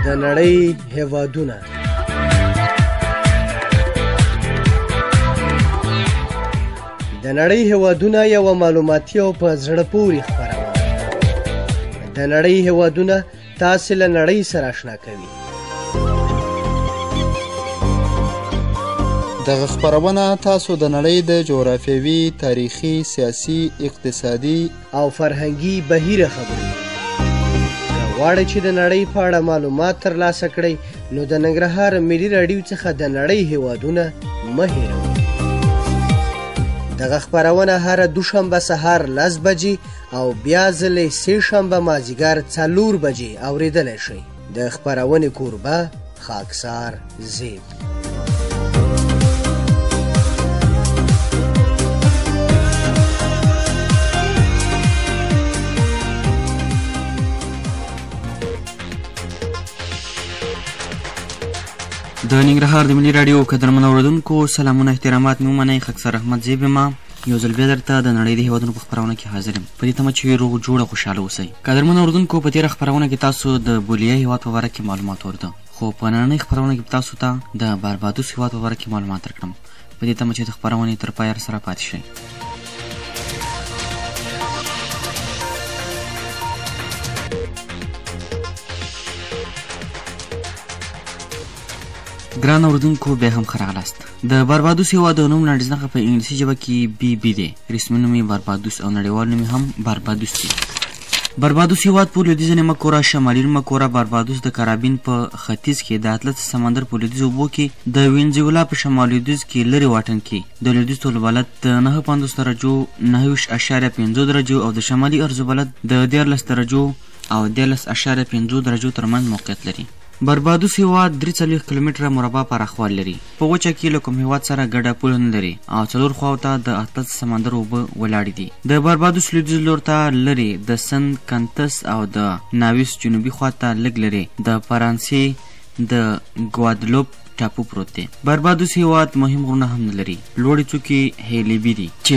د نړۍ هېوادونه. د نړۍ هېوادونه یوه معلوماتي او په زړه پورې خپرونه. د نړۍ هېوادونه تاسې له نړۍ سره اشنا کوي. دغه خپرونه تاسو د نړۍ د جغرافیوي، تاریخي، سیاسي، اقتصادي او فرهنګي بهیره خبرې. که غواړئ چې د نړۍ په اړه معلومات ترلاسه کړئ نو د ننګرهار ملي راډیو څخه د نړۍ هېوادونه مه هېروئ. دغه خپرونه هره دوشنبه سهار 10 بجې او بیا ځلې سې شنبه مازدیګر 4 بجې اورېدلی شئ. د خپرونې کوربه خاکسار زیب. د ننګرهار د ملي راډیو قدرمنو اوریدونکو سلامونه احترامات مې ومنئ. خاکسار احمد زیب یم. یو ځل بیا درته د نړۍ د هېوادونو په خپرونه کې حاضر یم. په دې تمه چې روغ جوړ او خوشحاله اوسئ. قدرمنو اوریدونکو په تېره خپرونه کې تاسو د بولیویا هېواد په باره کې معلومات اورده، خو په نننۍ خپرونه کې تاسو ته د باربادوس هېواد په باره کې معلومات درکړم. په دې تمه چې د خپرونې تر پایه سره پاتې شئ. ګران اوریدونکو بیا هم ښه راغلاست. د باربادوس هېواد د نوم لنډیز په انګلیسي ژبه کې BB دی. رسمي نوم یې باربادوس او نړیوال نوم هم باربادوس دی. باربادوس هېواد په لویدیځه نیمه کره، شمالي نیمه کره باربادوس د کارابین په ختیځ کې د اطلس سمندر په لویدیځو اوبو کې د وینزویلا په شمال لویدیځ کې لرې واټن کې د لویدیځ طول بلد د 9.50 درجو 9.5 درجو او د شمالي ارزو بلد د 13 درجو او 13.5 درجو ترمنځ موقعیت لري. باربادوس هېواد 43 کیلومتره مربع پراخوالي لري. په وچه کې له کوم هېواد سره ګډه پوله نه لري او 4 خواو ته د اطلس سمندر اوبه ولاړې دي. د باربادوس لویدیځ لور ته لرې د سن کنتس او د ناویس جنوبي خوا ته لږ لرې د فرانسې د ګوادلوپ ټاپو پروت دی. باربادوس هېواد مهم غرونه هم نه لري. لوړې څوکې هیلیبي دي چې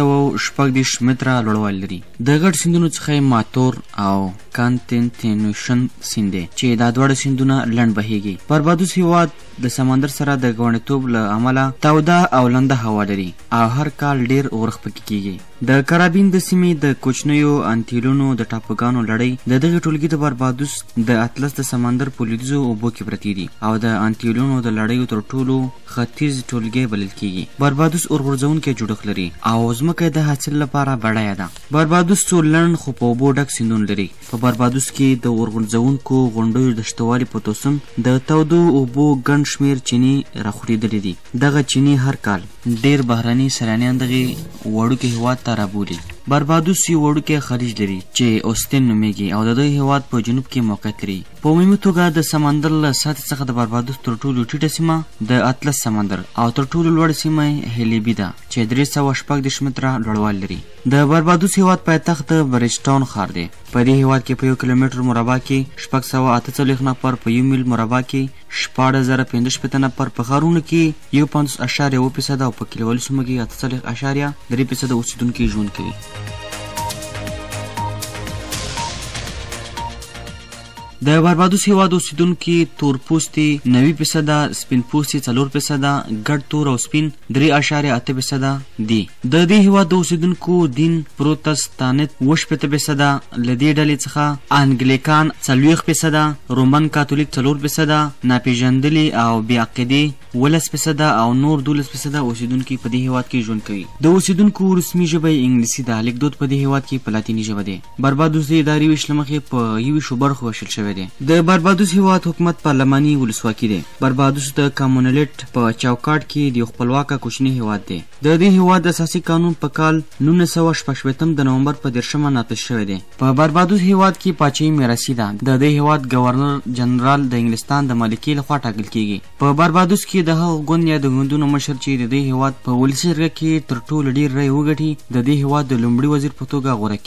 346 متره لوړوالی لري. د ګډ سیندونو څخه یې ماتور او کانتینټینوشن سیند دی چې دا دواړه سیندونه لنډ بهیږي. باربادوس هېواد د سمندر سره د ګاونډیتوب له امله توده او لنده هوا لري او هر کال ډیر اورښت پکې کیږي. د کارابین د سیمې د کوچنیو انتیلونو د ټاپوګانو لړۍ د دغې ټولګې د باربادوس د اطلس د سمندر په لویدیځو اوبو کې پرتې دي او د انتیلونو د لړیو تر ټولو ختیځ ټولګی بلل کیږي. باربادوس اورغورځونکی جوړښت لري او ځمکه د حاصل لپاره بډایه ده. باربادوس څو لنډ خو په اوبو ډک سیندونه لري. په باربادوس کې د اورغورځونکو غونډیو د شتوالي په توسن د تودو اوبو ګڼ شمېر چینې راخورېدلې دي. دغه چینې هر کال ډیر بهرني سیلانیان دغې وړوکي هېواد ته رابولي. باربادوس یو وړوکی خلیج لري چې اوستین نومیږي او د دې هېواد په جنوب کې موقعیت لري. په عمومي توګه د سمندر له سطحې څخه د باربادوس تر ټولو ټیټه سیمه د اطلس سمندر او تر ټولو لوړه سیمه هیلیبي ده چې 314 متره لوړوالی لري. د باربادوس هېواد پایتخت د بریجټاون ښار دی. په دې هېواد کې په 1 کیلومتر مربع کې 648 نفر، په 1 میل مربع کې 16055 نفر، په ښارونو کې 51.1% او په کلیوالي سیمو کې 8.3% اوسېدونکي ژوند کوي. د باربادوس هېواد اوسېدونکي تور پوستي 90%، سپین پوستي 4%، ګډ تور او سپین 3.8% دي. د دې هېواد د اوسېدونکو دین پروتستانت 8%، له دې ډلې څخه انګلیکان 40%، رومن کاتولیک 4%، ناپېژندلي او بې عقیدې 11% او نور 12% اوسېدونکي په دې هېواد کې ژوند کوي. د اوسېدونکو رسمي ژبه یې انګلیسي ده. لیکدود په دې هېواد کې په لاتیني ژبه دی. باربادوس د اداري ویش له مخې په 21 برخو ویشل شوی دی. د باربادوس هېواد حکومت پارلماني ولسواکي دی. باربادوس د کامونویلټ په چوکاټ کې د یو خپلواکه کوچني هېواد دی. د دې هېواد اساسي قانون په کال 1966 د نومبر په 10 نافذ شوی دی. په باربادوس هېواد کې پاچاهي میراثي ده. د دې هېواد ګورنر جنرال د انګلستان د ملکې لخوا ټاکل کیږي. په باربادوس کې د هغه ګوند یا د ګوندونو مشر چې د دې هېواد په ولسي جرګه کې تر ټولو ډېر رای وګټي د دې هېواد د لومړي وزیر په توګه غوره کیږي.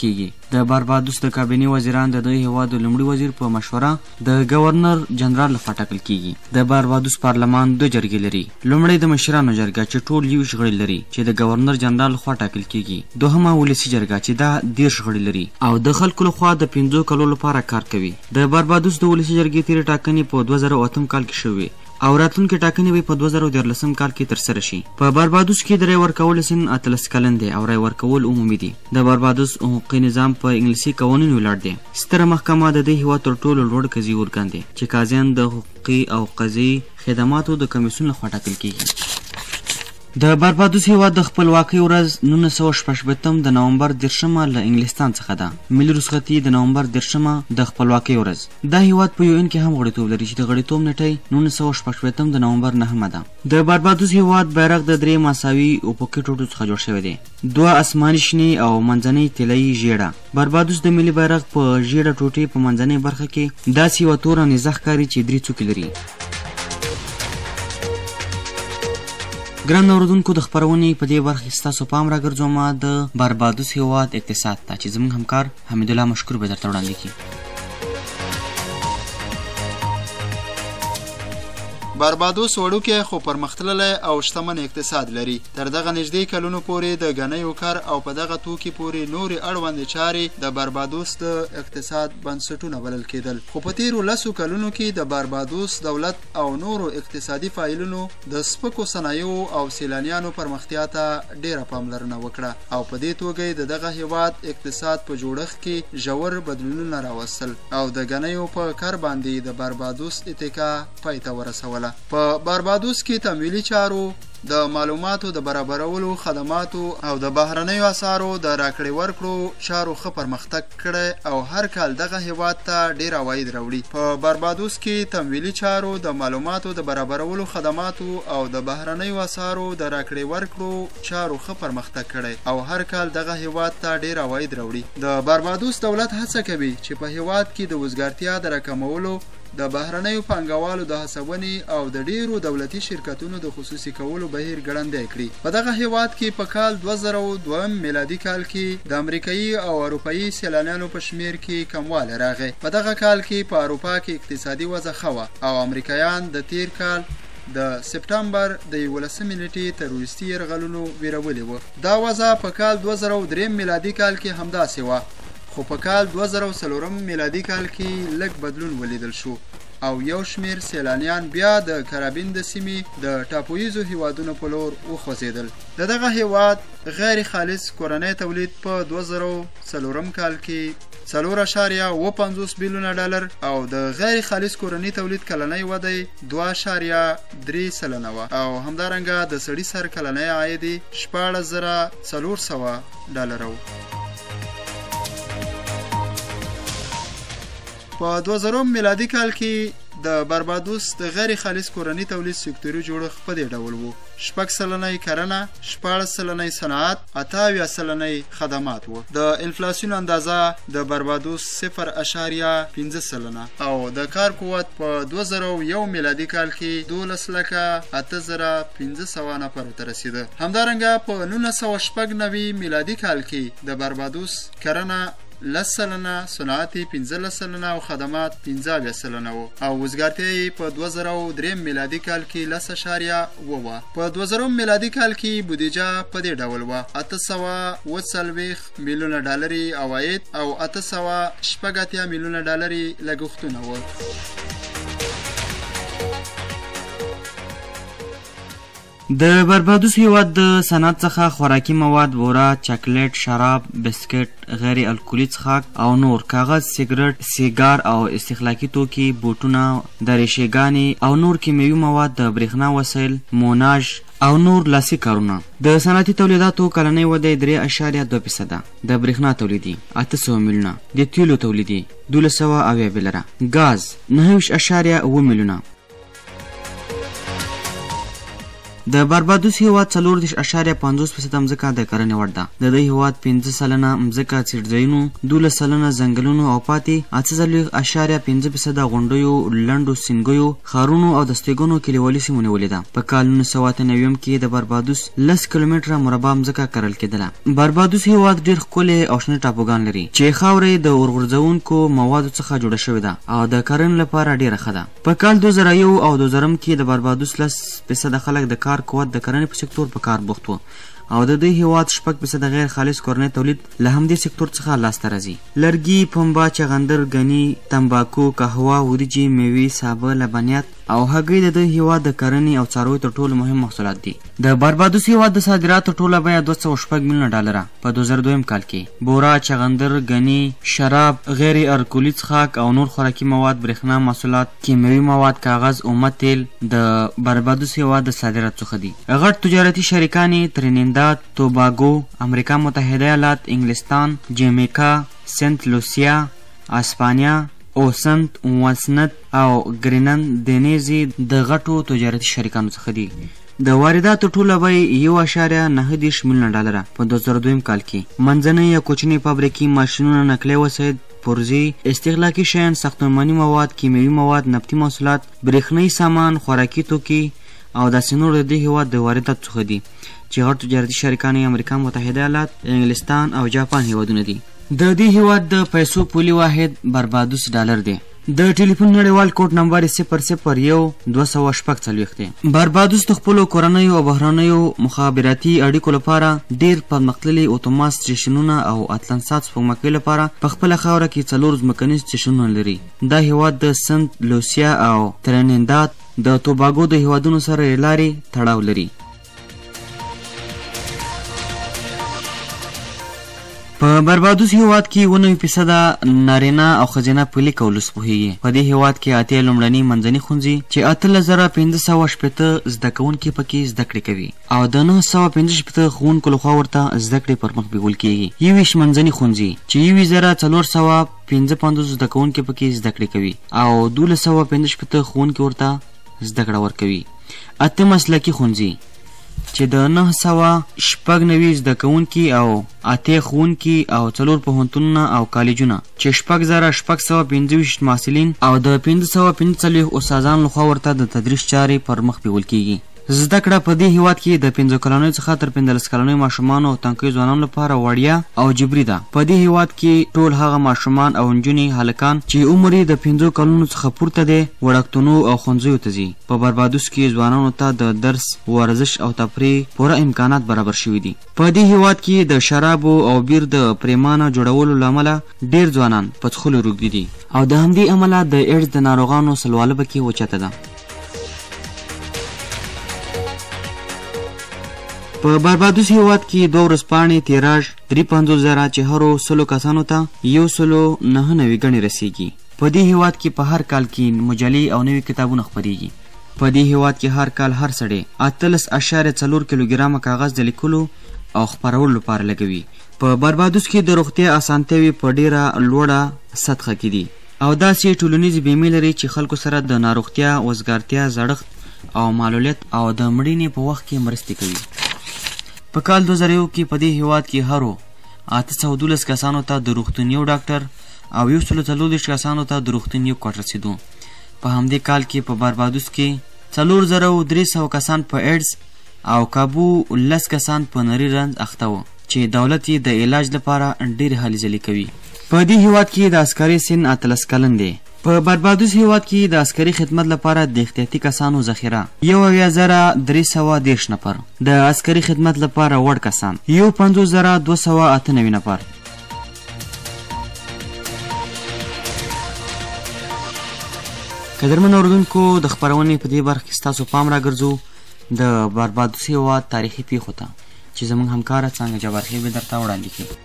د باربادوس د کابینې وزیران د دغه هیواد د لومړي وزیر په مشوره د ګورنر جنرال لخوا ټاکل کیږي. د باربادوس پارلمان 2 جرګې لري. لومړی د مشرانو جرګه چې ټول 20 غړي لري چې د ګورنر جنرال لخوا ټاکل کیږي. دوهمه ولسي جرګه چې دا 10 غړي لري او د خلکو لخوا د 15 کلو لپاره کار کوي. د باربادوس د ولسي جرګې تیرې ټاکنې په 2008 کال کې شوې او راتلونکې ټاکنې به په 2014 کال کې ترسره شي. په باربادوس کې د رای ورکولو سن 18 کلن دی او رای ورکول عمومي دي. د باربادوس حقوقي نظام په انګلیسي قوانینو ولاړ دی. ستره محکمه د دې هیواد تر ټولو لوړ قضایي ارګان دی چې قاضیان د حقوقي او قضایي خدماتو د کمیسیون لخوا ټاکل کیږي. د باربادوس هیواد د خپلواکۍ ورځ 1966 د نومبر 10 له انګلستان څخه ده. ملي رخصتي د نومبر 10 د خپلواکۍ ورځ. دا هیواد په UN کې هم غړیتوب لري چې د غړیتوب نیټه 1966 د نومبر 9 ده. د باربادوس هیواد بیرغ د 3 مساوي افقي ټوټو څخه جوړ شوی دی. 2 آسماني شنې او منځنۍ طلایي ژیړه. باربادوس د ملي بیرغ په ژیړه ټوټې په منځنۍ برخه کې داسې یوه توره نیزه ښکاري چې 3 څوکې لري. ګران اوریدونکو، د خپرونې په دې برخه کې ستاسو پام راګرځوم د باربادوس هیواد اقتصاد ته چې زموږ همکار حمیدالله مشکور به درته وړاندې کړي. باربادوس وړوکی خو پرمختللی او شتمن اقتصاد لري. تر دغه نږدې کلونو پورې د ګنیو کار او په دغه توکي پورې نورې اړوندې چارې د باربادوس د اقتصاد بنسټونه بلل کېدل. خو په تیرو 10 کلونو کې د باربادوس دولت او نورو اقتصادي فاعلونو د سپکو صنایعو او سیلانیانو پرمختیا ته ډیره پاملرنه وکړه او په دې توګه د دغه هیواد اقتصاد په جوړښت کې ژور بدلونونه راوستل او د ګنیو په کار باندې د باربادوس اتکا پای ته ورسوله. په باربادوس کې تمویلي چارو، د معلوماتو د برابرولو خدماتو او د بهرنیو اسعارو د راکړې ورکړو چارو ښه پرمختګ کړی او هر کال دغه هیواد ته ډیر عواید راوړي. په باربادوس کې تمویلي چارو، د معلوماتو د برابرولو خدماتو او د بهرنیو اسعارو د راکړې ورکړو چارو ښه پرمختګ کړی او هر کال دغه هیواد ته ډیر عواید راوړي. د باربادوس دولت هڅه کوي چې په هیواد کې د وزګارتیا د راکمولو، د بهرنیو پانګوالو د هڅونې او د ډیرو دولتي شرکتونو د خصوصي کولو بهیر ګړندی کړي. په دغه هیواد کې په کال 2002 میلادي کال کې د امریکایي او اروپایي سیلانیانو په شمیر کې کموالی راغی. په دغه کال کې په اروپا کې اقتصادي وضع ښه وه او امریکایان د تیر کال د سپټمبر د 11 نیټې تروریستي یرغلونو ویرولې وه. دا وضع په کال 2003 میلادي کال کې همداسې وه، خو په کال 2004 میلادي کال کې لږ بدلون ولیدل شو او یو شمیر سیلانیان بیا د کارابین د سیمې د ټاپویزو هیوادونو په لور وخوځېدل. د دغه هیواد غیر خالص کورنی تولید په 2004 کال کې 4.50 بیلیونه ډالر او د غیر خالص کورنی تولید کلنی وده 2.3% وه او همدارنګه د سړي سر کلنی عاید 14,400 ډالر و. په 2000 میلادي کال کې د باربادوس د غیر خالص کورنی تولید سکتوري جوړښت په دې ډول وو: 6% کرنه، 14% صنعت، 28% خدمات وو. د انفلاسیون اندازه د باربادوس 0.5% او د کار قوت په 2001 میلادي کال کې 12,08,500 نفر ته رسیده. همدارنګه په 1996 میلادي کال کې د باربادوس کرنه 10%، صنعت 15% او خدمات 15% وو او وزګارتیا په 2003 میلادي کال کې 10.9 په 2000 میلادي کال کې بودیجه په دې ډول وه: 840 میلیونه ډالري عواید او 880 میلیونه ډالري لګښتونه وو. د باربادوس هیواد د صنعت څخه خوراکي مواد، بوره، چاکلیټ، شراب، بسکټ، غیر الکولي څښاک او نور، کاغذ، سیګرټ، سیګار او استخلاقي توکي، بوټونه، دریشګانې او نور کیمیاوي مواد، د برېښنا وسایل، موناژ او نور لاسي کارونه. د صنعتي تولیداتو کلنۍ وده 3.2%، د برېښنا تولیدي 800 میلیونه، د تیلو تولیدي 1200 بیلره، ګاز 9.7 میلیونه. د باربادوس هیواد 40.50% مځکه د کرنې وړ ده. د دې هیواد 15 سلنه مځکه څړځایونو، 12 سلنه ځنګلونو او پاتې 8.5% غونډیو، لنډو سیندګیو، ښارونو او د استوګنو کلیوالي سیمو نیولې ده. په کال 1998 کې د باربادوس 10 کیلومتره مربع مځکه کرل کېدله. باربادوس هیواد ډېر ښکلي او شنه ټاپوګان لري چې خاورې د اورغورځونکو موادو څخه جوړه شوې ده او د کرنې لپاره ډېره ښه ده. په کال 2001 او 2000 کې د باربادوس 10% خلک د کار قوت د کرنې په سکتور په کار بوخت وو او د دې هیواد 6% غیر خالص کورنی تولید له همدې سکتور څخه لاسته راځي. لرګي، پنبه، چغندر، ګني، تمباکو، قهوه، وریجې، میوې، سابه، لبنیات او هګۍ د دې هیواد د کرنې او څارویو تر ټولو مهم محصولات دي. د باربادوس هیواد د صادراتو ټوله بیه $206 میلیونه په 2002 کال کې بورا، چغندر، ګني، شراب، غیر الکولي څښاک او نور خوراکي مواد، برېښنا محصولات، کیمیاوي مواد، کاغذ، اومه تیل د باربادوس هیواد د صادراتو څخه دي. غټ تجارتي شریکان یې ترینیداد، توباګو، امریکا متحده ایالات، انګلستان، جمیکا، سنت لوسیا، اسپانیا، اوسنت، واسنت او ګرینلنډ د غټو تجارتي شریکانو څخه دي. د وارداتو ټوله بیه $1.9 میلیونه په 2002 کال کې. منځنۍ یا کوچنۍ فابریکې، ماشینونه، نقلیه وسایل، پرزې، استهلاکي شیان، ساختماني مواد، کیمیاوي مواد، نفتي محصولات، برېښنایي سامان، خوراکي توکي او داسې نور د دې هیواد د وارداتو څخه دي چې غټ تجارتي شریکان یې امریکا متحده ایالات، انګلستان او جاپان هیوادونه دي. د دې هیواد د پیسو پولي واحد باربادوس ډالر دی. د ټلیفون نړیوال کوډ نمبر 001-246 دی. باربادوس د خپلو کورنیو او بهرنیو مخابراتي اړیکو لپاره ډیر پرمختللي اتومات سټیشنونه او اتلانسات سپوږمکۍ لپاره په خپله خاوره کې 4 ځمکني سټیشنونه لري. دا هیواد د سنت لوسیا او ترینیداد د توباګو د هیوادونو سره لارې تړاو لري. په باربادوس هیواد کې 90% نارینه او ښځینه پلي کولو پوهیږي. په دې هیواد کې 8 لومړني منځني ښوونځي چې 8560 زده کوونکي پکې زده کړې کوي او د 965 ښوونکو لخوا ورته زده کړې پر مخ بیول کیږي. 21 منځني ښوونځي چې 1455 زده کوونکي پکې زده کړې کوي او 1255 ښوونکي ورته زده کړه ورکوي. 8 مسلکي ښوونځي چې د 996 زده کوونکي او 8 ښوونکي او 4 پوهنتونونه او کالجونه چې 6625 محصلین او د 545 استادانو لخوا ورته د تدریس چارې پر مخ بیول کیږي. زده کړه په دې هیواد کې د 15 کلنیو څخه تر 15 کلنیو ماشومانو او تنکیو ځوانانو لپاره وړیا او جبري ده. په دې هیواد کې ټول هغه ماشومان او نجونې هلکان چې عمر یې د 15 کلونو څخه پورته دی وړکتونو او ښوونځیو ته ځي. په باربادوس کې ځوانانو ته د درس، ورزش او تفریح پوره امکانات برابر شوي دي. په دې هیواد کې د شرابو او بیر د پریمانه جوړولو له امله ډیر ځوانان په څښلو روږدي دي او د همدې امله د ایډز د ناروغانو سلواله پکې اوچته ده. په باربادوس هیواد کې 2 ورځپاڼې تیراژ 53,000 چې هرو 100 کسانو ته 199 ګڼې رسیږي. په دې هیواد کې په هر کال کې مجلې او نوي کتابونه خپریږي. په دې هیواد کې هر کال هر سړی 18.4 کیلوګرامه کاغذ د لیکلو او خپرولو لپاره لګوي. په باربادوس کې د روغتیا اسانتیاوې په ډیره لوړه سطحه کې دي او داسې ټولنیزې بیمې لري چې خلکو سره د ناروغتیا، وزګارتیا، زړښت او معلولیت او د مړینې په وخت کې مرستې کوي. په کال 2001 کې په دې هیواد کې هرو 812 کسانو ته د روغتون یو ډاکټر او 140 کسانو ته د روغتون یو کوټ رسیدو. په همدې کال کې په باربادوس کې 4300 کسان په ایډز او کابو 10 کسان په نري رنځ اخته وو چې دولت یې د علاج لپاره ډېرې هلې ځلې کوي. په دې هیواد کې د عسکري سن 18 کلن دی. په باربادوس هیواد کې د عسکري خدمت لپاره د احتیاطي کسانو ذخیره 1,310 نفر، د عسکري خدمت لپاره وړ کسان 50,298 نفر. قدرمن اوریدونکو، د خپرونې په دې برخه کې ستاسو پام راګرځو د باربادوس هیواد تاریخي پیښو ته چې زموږ همکاره څانګه جبار خیل به درته وړاندې کړي.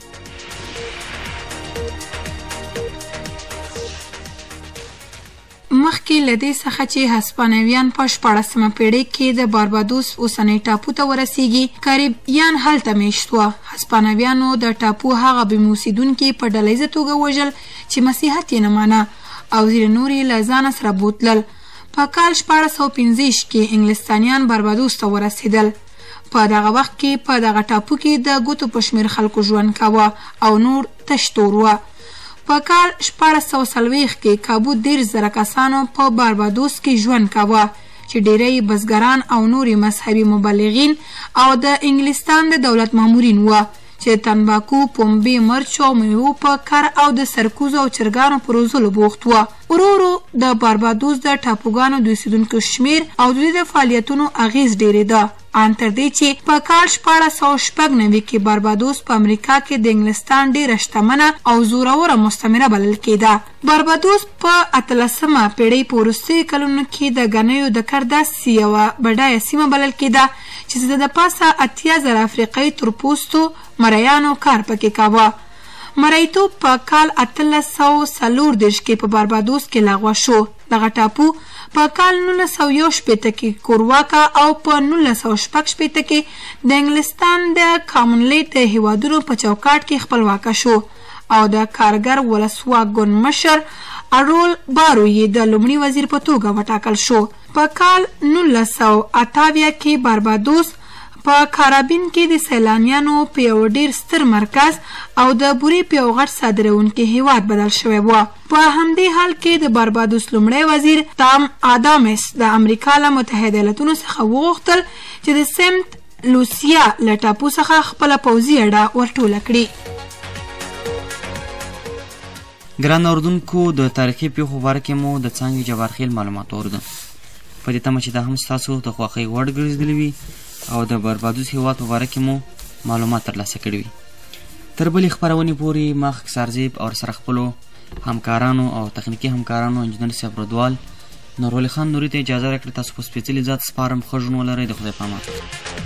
مخکې له دې څخه چې هسپانویان په 14مه پیړۍ کې د باربادوس اوسنۍ ټاپو ته ورسیږي، کاریبیان هلته میشت وه. هسپانویانو د ټاپو هغه بېمې اوسېدونکي په ډله ییزه توګه وژل چې مسیحیت یې نه مانه او ځینې نور یې له ځانه سره بوتلل. په کال 1415 کې انګلستانیان باربادوس ته ورسېدل. په دغه وخت کې په دغه ټاپو کې د ګوتو په شمېر خلکو ژوند کاوه او نور تش تور وه. په کال 1440 کې کابو 10,000 کسانو په باربادوس کې ژوند کاوه چې ډېری بزګران او نورې مذهبي مبلغین او د انګلستان د دولت مامورین وه چې تنباکو، پنبې، مرچو او میوو په کر او د سرکوزو او چرګانو په روزلو بوخت وه. ورو ورو د باربادوس د ټاپوګانو د اوسېدونکو شمېر او د دوی د فعالیتونو اغېز ډېرېده، ان تر دې چې په کال 1496 کې باربادوس په امریکا کې د انګلستان ډېره شتمنه او زوروره مستعمره بلل کېده. باربادوس په 18مه پیړۍ په وروستیو کلونو کې د ګنیو د کر داسې یوه بډایه سیمه بلل کېده چې د پاسه 80,000 افریقایي تورپوستو مریانو کار پکې کاوه. مریتوب په کال 1840 کې په باربادوس کې لغوه شو. دغه ټاپو په کال 1961 کې کورواکا او په 19شپږ کې د انګلستان د کامنویلت د هیوادونو په چوکاټ کې خپلواکه شو او د کارګر ولسواک ګوند مشر ارول بارو یې د لومړي وزیر په توګه وټاکل شو. په کال 1928 کې باربادوس په کارابین کې د سیلانیانو په یو ډېر ستر مرکز او د بورې په یو غټ صادروونکي هیواد بدل شوی و. په همدې حال کې د باربادوس لومړی وزیر تام آدامس د امریکا له متحده ایالتونو څخه وغوښتل چې د سنت لوسیا له ټاپو څخه خپله پوځي اډه ورټوله کړي. ګران اورېدونکو، د تاریخي پیښو باره کې مو د څانګې جبارخیل معلومات واورېدل. په دې تمه چې دا هم ستاسو د خوښۍ وړ ګرځېدلي وي او د باربادوس هیواد په باره کې مو معلومات ترلاسه کړي وي. تر بلې خپرونې پورې ما خاکسار زیب او سره خپلو همکارانو او تخنیکي همکارانو انجینر صاحب رودوال نورولي خان نوري ته اجازه راکړه. تاسو په سپېڅلي ذات سپارم. ښه ژوند ولرئ. د خدای په امان.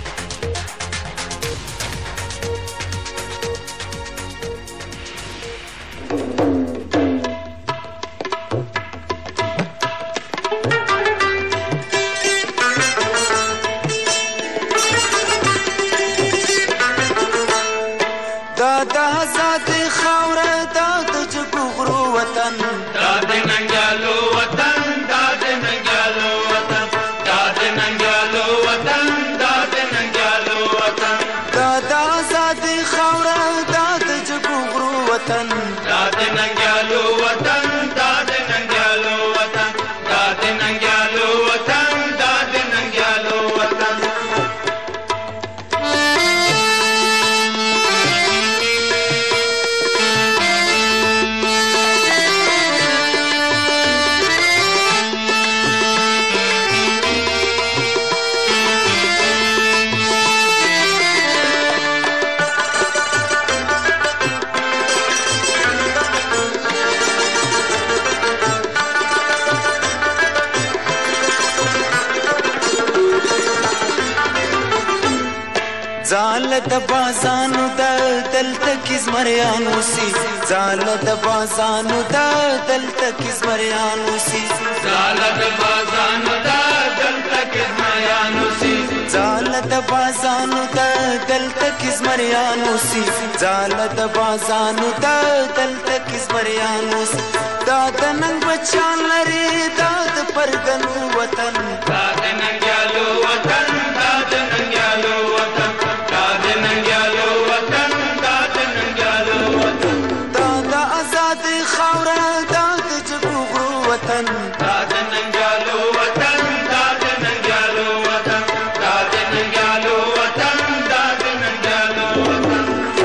زال د بازانو د دلته کې زمریانو سي، زال د بازانو د دلته کې زمریانو سي، زال د بازانو د دلته کې زمریانو سي، زال د بازانو د دلته کې زمریانو سي، زال د بازانو د دلته کې زمریانو سي. دا د ننګ بچان لري، دا د پرګنو وطن، دا د ننګیالو وطن، دا د ننګیالو وطن، دا د ننګیالو وطن، دا د ننګیالو وطن، دا د آزاد خاوره، دا د جګو وطن، دا د ننګیالو وطن، دا د ننګیالو وطن، دا د ننګیالو وطن، دا د ننګیالو وطن.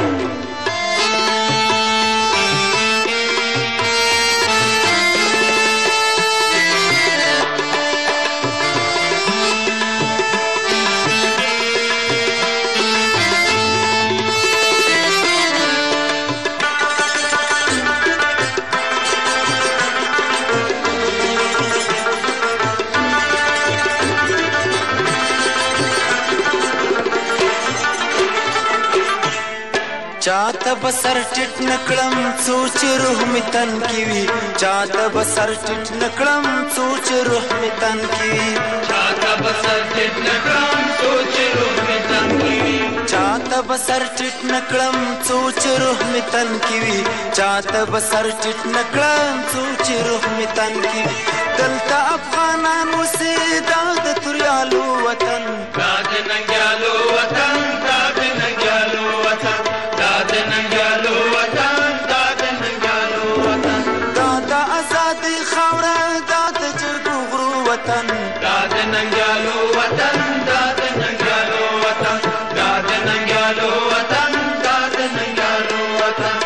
چاته بسر ټټ نکړم سوچ روح می تن کی وی، چاته بسر ټټ نکړم سوچ روح می تن کی وی، چاته بسر ټټ نکړم سوچ روح می تن کی وی، چاته بسر ټټ نکړم سوچ روح می تن کی وی، چاته بسر ټټ نکړم سوچ روح می تن کی وی. دلته افغانان اوسي دا د توریالو وطن دا د ننګیالو وطن دا د ننګیالو وطن دا د ننګیالو وطن دا د ننګیالو وطن دا د ازادۍ خاوره دا د جرګو غرو وطن دا د ننګیالو وطن دا د ننګیالو وطن دا د ننګیالو وطن دا د ننګیالو وطن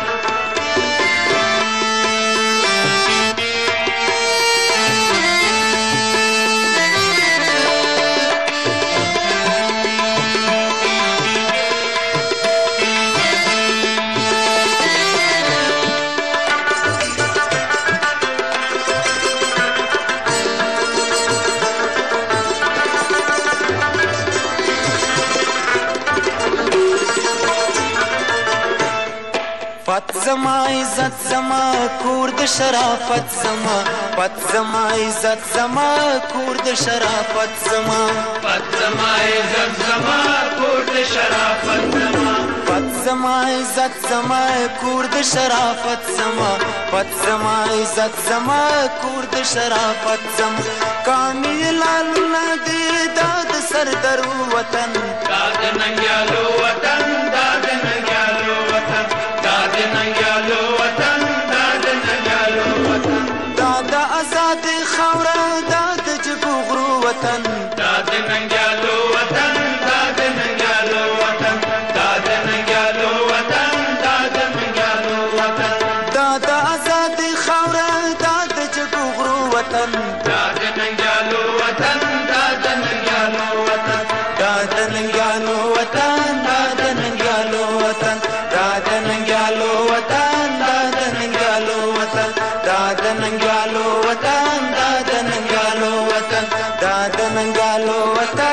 پت زما عزت زما کور د شرافت زما پت زما عزت زما کور د شرافت زما پت زما عزت زما کور د شرافت زما پت زما عزت زما کور د شرافت زما پت زما عزت زما کور د شرافت زما کامل الله دې دا د سردرو وطن دا د ننګیالو وطن دا د ننګیالو وطن دا د ننګیالو وطن دا د ننګیالو وطن دا د آزادۍ خاوره دا د جګو غرو وطن دا د ننګیالو وطن دا د ننګیالو وطن دا د ننګیالو وطن دا د ننګیالو وطن دا د آزادۍ خاوره دا د جګو غرو وطن دا د ننګیالو وطن دا د ننګیالو وطن دا د ننګیالو وطن دا د ننګیالو وطن دا د ننګیالو وطن دا د ننګیالو وطن دا د ننګیالو وطن دا د ننګیالو وطن دا د ننګیالو وطن